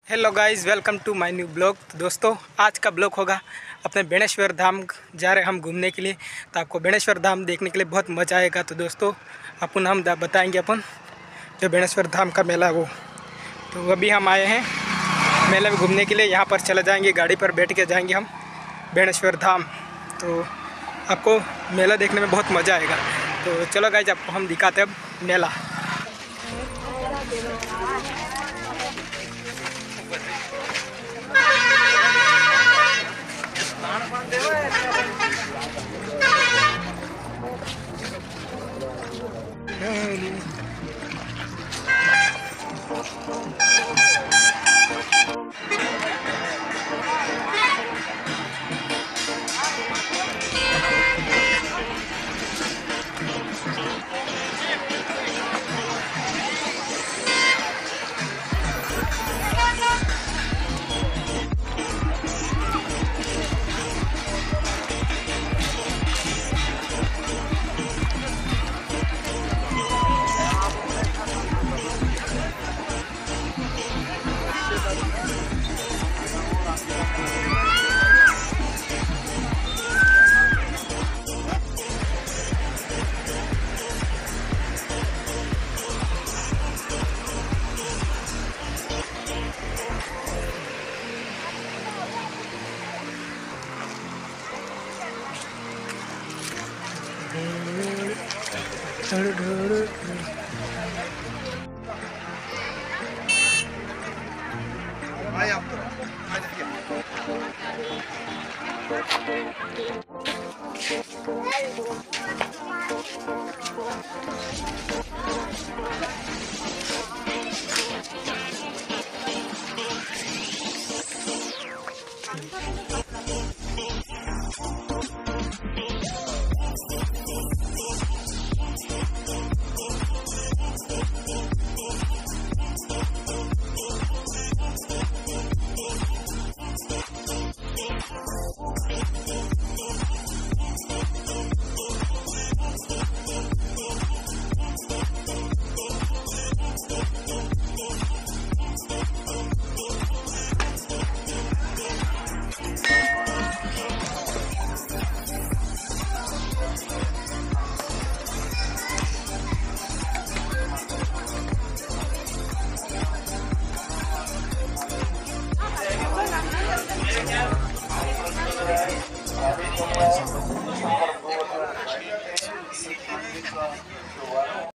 Hello guys, welcome to my new blog. तो दोस्तों, आज का ब्लॉग होगा अपने बेणेश्वर धाम जा रहे हम घूमने के लिए। तो आपको बेणेश्वर धाम देखने के लिए बहुत मज़ा आएगा। तो दोस्तों, हम बताएंगे जो बेणेश्वर धाम का मेला वो। तो अभी हम आए हैं मेले में घूमने के लिए। यहाँ पर चले जाएंगे, गाड़ी पर बैठ के जाएंगे हम बेणेश्वर धाम। तो आपको मेला देखने में बहुत मज़ा आएगा। तो चलो गाइस, आपको हम दिखाते हैं अब मेला।